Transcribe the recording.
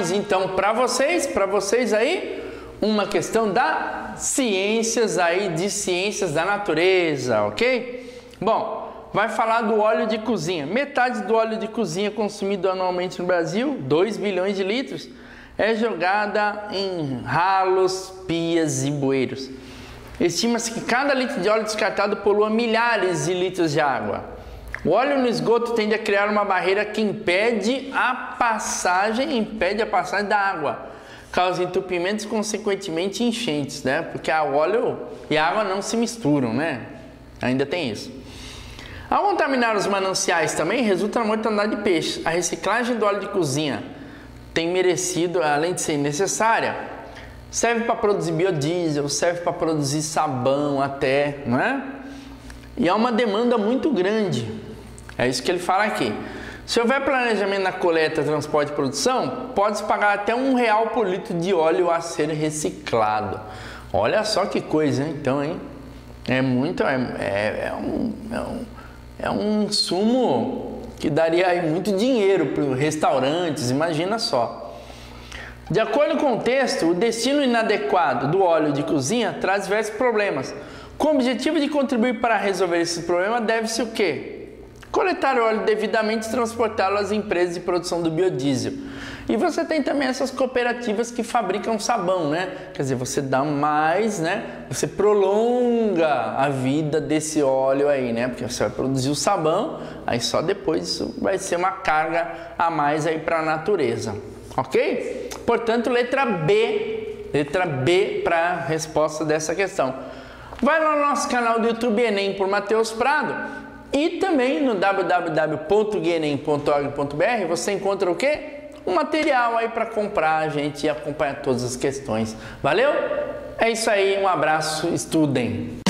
mais então para vocês aí, uma questão da ciências aí, de ciências da natureza, ok? Bom, vai falar do óleo de cozinha. Metade do óleo de cozinha consumido anualmente no Brasil, 2 bilhões de litros, é jogada em ralos, pias e bueiros. Estima-se que cada litro de óleo descartado polua milhares de litros de água. O óleo no esgoto tende a criar uma barreira que impede a passagem da água, causa entupimentos e, consequentemente, enchentes, né? Porque o óleo e a água não se misturam, né? Ainda tem isso. Ao contaminar os mananciais também, resulta na mortandade de peixes. A reciclagem do óleo de cozinha tem merecido, além de ser necessária, serve para produzir biodiesel, serve para produzir sabão até, não é? E há uma demanda muito grande. É isso que ele fala aqui. Se houver planejamento na coleta, transporte e produção, pode-se pagar até R$1 por litro de óleo a ser reciclado. Olha só que coisa, hein? Então, hein? É um insumo que daria aí muito dinheiro para os restaurantes, imagina só. De acordo com o texto, o destino inadequado do óleo de cozinha traz diversos problemas. Com o objetivo de contribuir para resolver esse problema, deve-se o quê? Coletar o óleo devidamente e transportá-lo às empresas de produção do biodiesel. E você tem também essas cooperativas que fabricam sabão, né? Quer dizer, você dá mais, né? Você prolonga a vida desse óleo aí, né? Porque você vai produzir o sabão, aí só depois isso vai ser uma carga a mais aí para a natureza. Ok? Portanto, letra B para a resposta dessa questão. Vai lá no nosso canal do YouTube Enem por Matheus Prado e também no www.guienem.org.br você encontra o quê? Um material aí para comprar a gente e acompanhar todas as questões. Valeu? É isso aí, um abraço, estudem!